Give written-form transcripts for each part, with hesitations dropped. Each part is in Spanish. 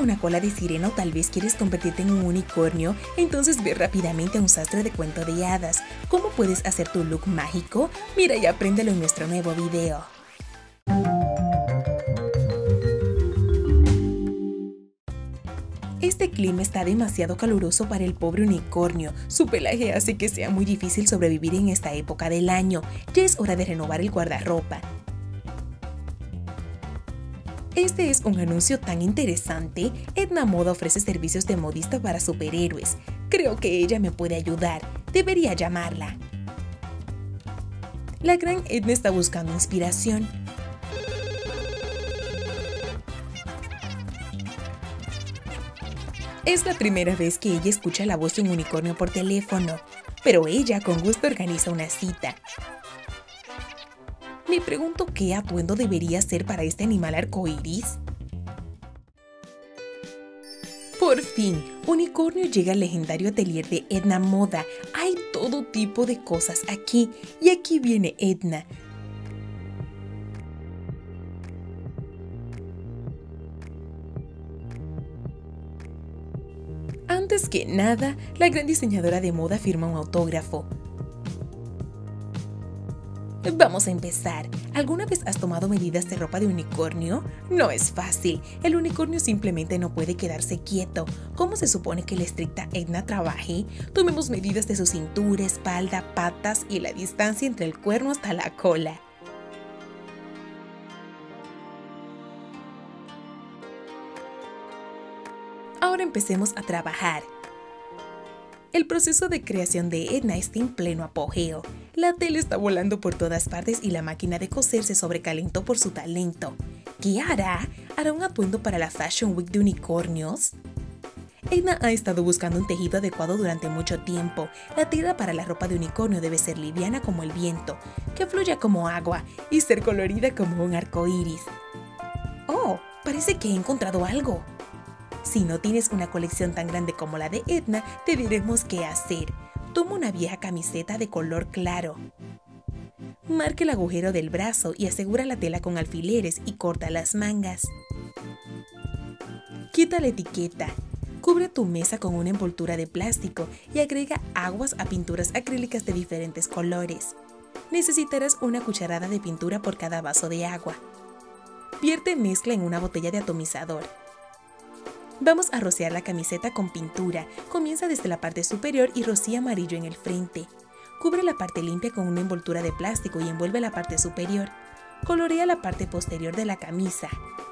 una cola de sirena o tal vez quieres convertirte en un unicornio? Entonces ve rápidamente a un sastre de cuento de hadas. ¿Cómo puedes hacer tu look mágico? Mira y apréndelo en nuestro nuevo video. Este clima está demasiado caluroso para el pobre unicornio. Su pelaje hace que sea muy difícil sobrevivir en esta época del año. Ya es hora de renovar el guardarropa. Este es un anuncio tan interesante. Edna Moda ofrece servicios de modista para superhéroes. Creo que ella me puede ayudar. Debería llamarla. La gran Edna está buscando inspiración. Es la primera vez que ella escucha la voz de un unicornio por teléfono, pero ella con gusto organiza una cita. Me pregunto qué atuendo debería ser para este animal arcoíris. Por fin, Unicornio llega al legendario atelier de Edna Moda. Hay todo tipo de cosas aquí, y aquí viene Edna. Antes que nada, la gran diseñadora de moda firma un autógrafo. Vamos a empezar. ¿Alguna vez has tomado medidas de ropa de unicornio? No es fácil. El unicornio simplemente no puede quedarse quieto. ¿Cómo se supone que la estricta Edna trabaje? Tomemos medidas de su cintura, espalda, patas y la distancia entre el cuerno hasta la cola. Ahora empecemos a trabajar. El proceso de creación de Edna está en pleno apogeo. La tela está volando por todas partes y la máquina de coser se sobrecalentó por su talento. ¿Qué hará? ¿Hará un atuendo para la Fashion Week de unicornios? Edna ha estado buscando un tejido adecuado durante mucho tiempo. La tela para la ropa de unicornio debe ser liviana como el viento, que fluya como agua y ser colorida como un arco iris. ¡Oh! Parece que he encontrado algo. Si no tienes una colección tan grande como la de Edna, te diremos qué hacer. Toma una vieja camiseta de color claro. Marca el agujero del brazo y asegura la tela con alfileres y corta las mangas. Quita la etiqueta. Cubre tu mesa con una envoltura de plástico y agrega aguas a pinturas acrílicas de diferentes colores. Necesitarás una cucharada de pintura por cada vaso de agua. Vierte mezcla en una botella de atomizador. Vamos a rociar la camiseta con pintura. Comienza desde la parte superior y rocía amarillo en el frente. Cubre la parte limpia con una envoltura de plástico y envuelve la parte superior. Colorea la parte posterior de la camisa.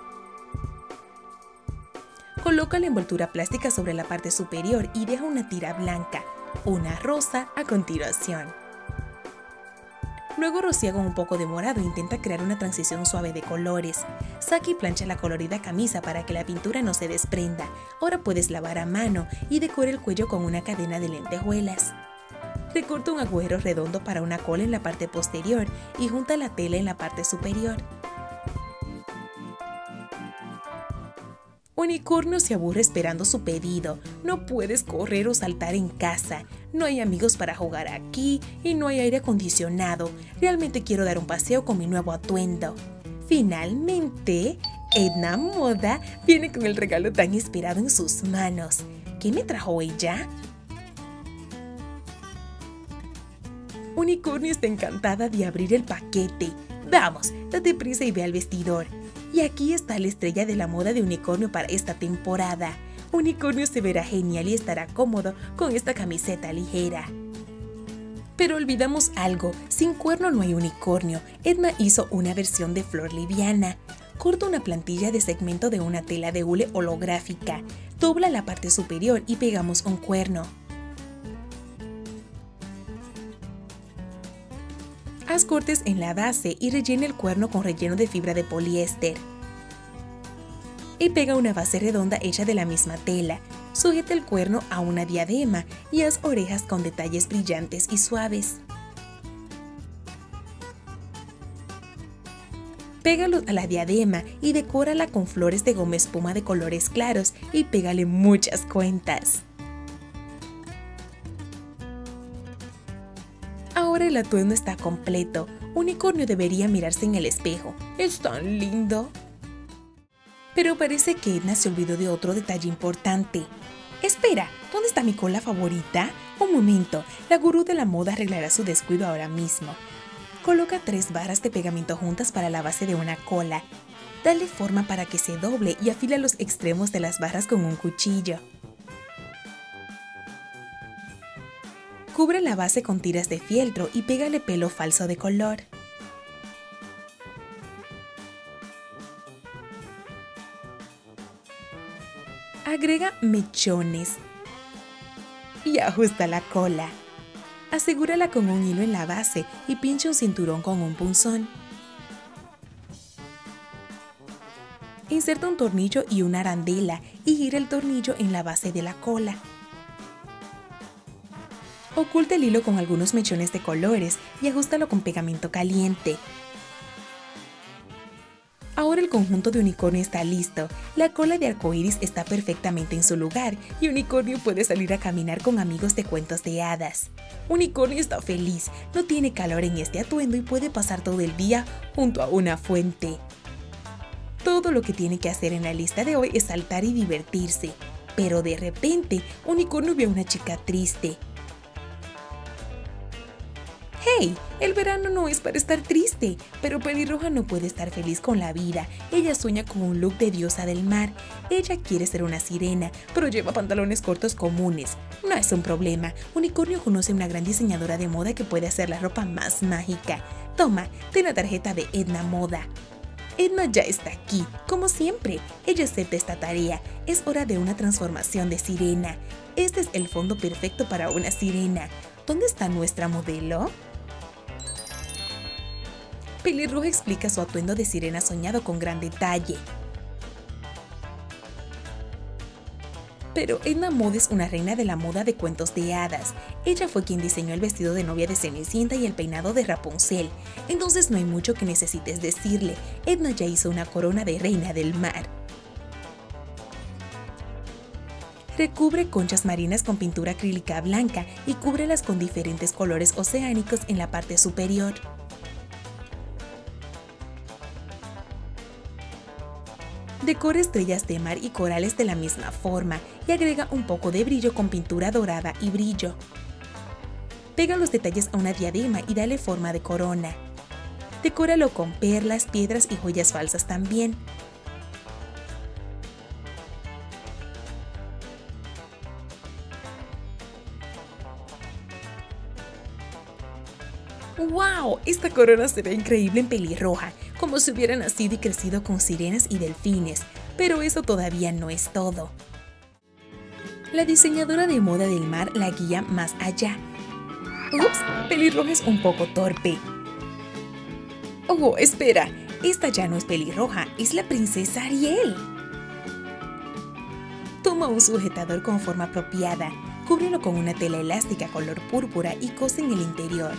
Coloca la envoltura plástica sobre la parte superior y deja una tira blanca, una rosa a continuación. Luego rocía con un poco de morado e intenta crear una transición suave de colores. Saca y plancha la colorida camisa para que la pintura no se desprenda. Ahora puedes lavar a mano y decora el cuello con una cadena de lentejuelas. Recorta un agujero redondo para una cola en la parte posterior y junta la tela en la parte superior. Unicornio se aburre esperando su pedido. No puedes correr o saltar en casa. No hay amigos para jugar aquí y no hay aire acondicionado. Realmente quiero dar un paseo con mi nuevo atuendo. Finalmente, Edna Moda viene con el regalo tan esperado en sus manos. ¿Qué me trajo ella? Unicornio está encantada de abrir el paquete. Vamos, date prisa y ve al vestidor. Y aquí está la estrella de la moda de Unicornio para esta temporada. Unicornio se verá genial y estará cómodo con esta camiseta ligera. Pero olvidamos algo, sin cuerno no hay unicornio. Edna hizo una versión de flor liviana. Corta una plantilla de segmento de una tela de hule holográfica. Dobla la parte superior y pegamos un cuerno. Haz cortes en la base y rellena el cuerno con relleno de fibra de poliéster. Y pega una base redonda hecha de la misma tela. Sujeta el cuerno a una diadema y haz orejas con detalles brillantes y suaves. Pégalo a la diadema y decórala con flores de goma espuma de colores claros y pégale muchas cuentas. Ahora el atuendo está completo. Unicornio debería mirarse en el espejo. ¿Es tan lindo? Pero parece que Edna se olvidó de otro detalle importante. Espera, ¿dónde está mi cola favorita? Un momento, la gurú de la moda arreglará su descuido ahora mismo. Coloca 3 barras de pegamento juntas para la base de una cola. Dale forma para que se doble y afila los extremos de las barras con un cuchillo. Cubre la base con tiras de fieltro y pégale pelo falso de color. Agrega mechones y ajusta la cola. Asegúrala con un hilo en la base y pincha un cinturón con un punzón. Inserta un tornillo y una arandela y gira el tornillo en la base de la cola. Oculta el hilo con algunos mechones de colores y ajústalo con pegamento caliente. Ahora el conjunto de unicornio está listo. La cola de arcoíris está perfectamente en su lugar y Unicornio puede salir a caminar con amigos de cuentos de hadas. Unicornio está feliz, no tiene calor en este atuendo y puede pasar todo el día junto a una fuente. Todo lo que tiene que hacer en la lista de hoy es saltar y divertirse. Pero de repente, Unicornio ve a una chica triste. ¡Hey! El verano no es para estar triste, pero Pelirroja no puede estar feliz con la vida. Ella sueña con un look de diosa del mar. Ella quiere ser una sirena, pero lleva pantalones cortos comunes. No es un problema. Unicornio conoce una gran diseñadora de moda que puede hacer la ropa más mágica. Toma, ten la tarjeta de Edna Moda. Edna ya está aquí, como siempre. Ella acepta esta tarea. Es hora de una transformación de sirena. Este es el fondo perfecto para una sirena. ¿Dónde está nuestra modelo? Pelirroja explica su atuendo de sirena soñado con gran detalle. Pero Edna Moda es una reina de la moda de cuentos de hadas. Ella fue quien diseñó el vestido de novia de Cenicienta y el peinado de Rapunzel. Entonces no hay mucho que necesites decirle. Edna ya hizo una corona de reina del mar. Recubre conchas marinas con pintura acrílica blanca y cúbrelas con diferentes colores oceánicos en la parte superior. Decora estrellas de mar y corales de la misma forma y agrega un poco de brillo con pintura dorada y brillo. Pega los detalles a una diadema y dale forma de corona. Decóralo con perlas, piedras y joyas falsas también. ¡Wow! Esta corona se ve increíble en Pelirroja, como si hubiera nacido y crecido con sirenas y delfines, pero eso todavía no es todo. La diseñadora de moda del mar la guía más allá. ¡Ups! Pelirroja es un poco torpe. ¡Oh, espera! Esta ya no es Pelirroja, es la princesa Ariel. Toma un sujetador con forma apropiada, cúbrelo con una tela elástica color púrpura y cose en el interior.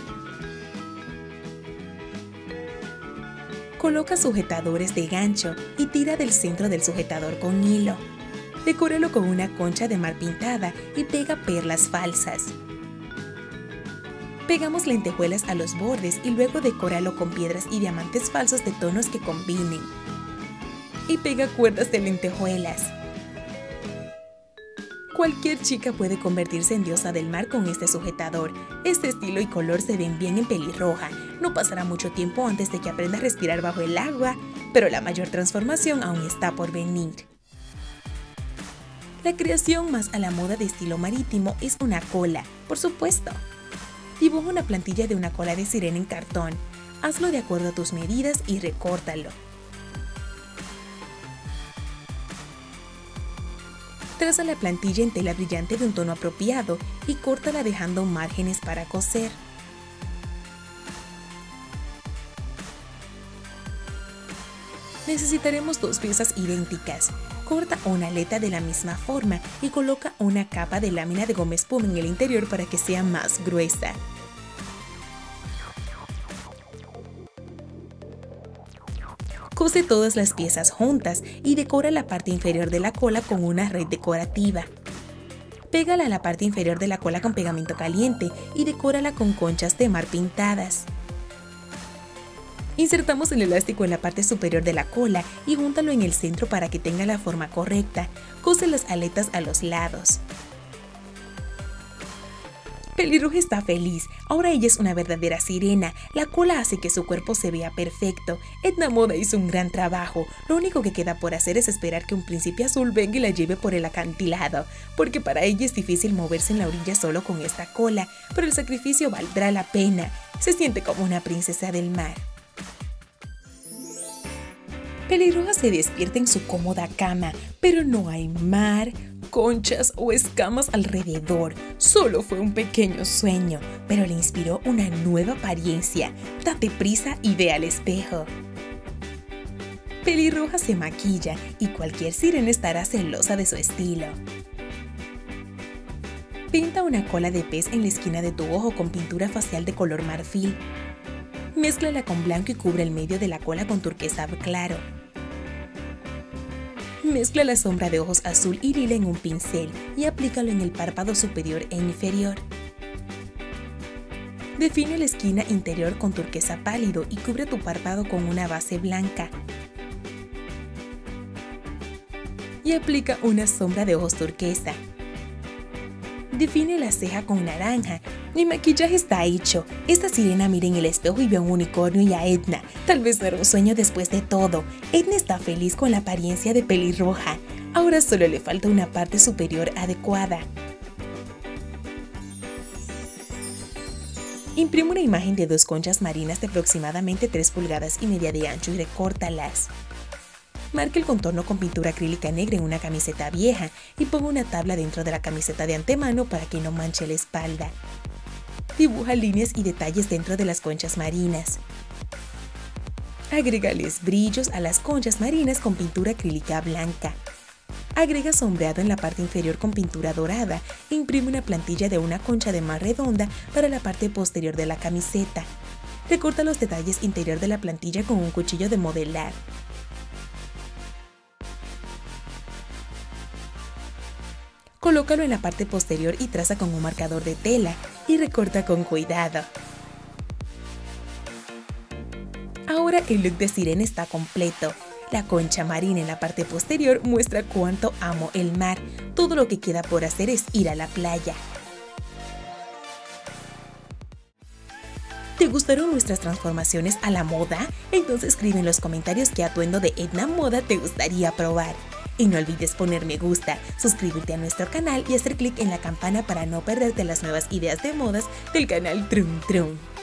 Coloca sujetadores de gancho y tira del centro del sujetador con hilo. Decóralo con una concha de mar pintada y pega perlas falsas. Pegamos lentejuelas a los bordes y luego decóralo con piedras y diamantes falsos de tonos que combinen. Y pega cuerdas de lentejuelas. Cualquier chica puede convertirse en diosa del mar con este sujetador. Este estilo y color se ven bien en Pelirroja. No pasará mucho tiempo antes de que aprenda a respirar bajo el agua, pero la mayor transformación aún está por venir. La creación más a la moda de estilo marítimo es una cola, por supuesto. Dibuja una plantilla de una cola de sirena en cartón. Hazlo de acuerdo a tus medidas y recórtalo. Traza la plantilla en tela brillante de un tono apropiado y córtala dejando márgenes para coser. Necesitaremos 2 piezas idénticas. Corta una aleta de la misma forma y coloca una capa de lámina de goma espuma en el interior para que sea más gruesa. Cose todas las piezas juntas y decora la parte inferior de la cola con una red decorativa. Pégala a la parte inferior de la cola con pegamento caliente y decórala con conchas de mar pintadas. Insertamos el elástico en la parte superior de la cola y júntalo en el centro para que tenga la forma correcta. Cose las aletas a los lados. Pelirroja está feliz, ahora ella es una verdadera sirena, la cola hace que su cuerpo se vea perfecto. Edna Moda hizo un gran trabajo, lo único que queda por hacer es esperar que un príncipe azul venga y la lleve por el acantilado, porque para ella es difícil moverse en la orilla solo con esta cola, pero el sacrificio valdrá la pena, se siente como una princesa del mar. Pelirroja se despierta en su cómoda cama, pero no hay mar, conchas o escamas alrededor. Solo fue un pequeño sueño, pero le inspiró una nueva apariencia. Date prisa y ve al espejo. Pelirroja se maquilla y cualquier sirena estará celosa de su estilo. Pinta una cola de pez en la esquina de tu ojo con pintura facial de color marfil. Mézclala con blanco y cubre el medio de la cola con turquesa claro. Mezcla la sombra de ojos azul y lila en un pincel y aplícalo en el párpado superior e inferior. Define la esquina interior con turquesa pálido y cubre tu párpado con una base blanca. Y aplica una sombra de ojos turquesa. Define la ceja con naranja. Mi maquillaje está hecho. Esta sirena mira en el espejo y ve a un unicornio y a Edna. Tal vez no era un sueño después de todo. Edna está feliz con la apariencia de Pelirroja. Ahora solo le falta una parte superior adecuada. Imprime una imagen de 2 conchas marinas de aproximadamente 3,5 pulgadas de ancho y recórtalas. Marca el contorno con pintura acrílica negra en una camiseta vieja y ponga una tabla dentro de la camiseta de antemano para que no manche la espalda. Dibuja líneas y detalles dentro de las conchas marinas. Agrégales brillos a las conchas marinas con pintura acrílica blanca. Agrega sombreado en la parte inferior con pintura dorada e imprime una plantilla de una concha de mar redonda para la parte posterior de la camiseta. Recorta los detalles interior de la plantilla con un cuchillo de modelar. Colócalo en la parte posterior y traza con un marcador de tela y recorta con cuidado. Ahora el look de sirena está completo. La concha marina en la parte posterior muestra cuánto amo el mar. Todo lo que queda por hacer es ir a la playa. ¿Te gustaron nuestras transformaciones a la moda? Entonces escribe en los comentarios qué atuendo de Edna Moda te gustaría probar. Y no olvides poner me gusta, suscribirte a nuestro canal y hacer clic en la campana para no perderte las nuevas ideas de modas del canal Trum Trum.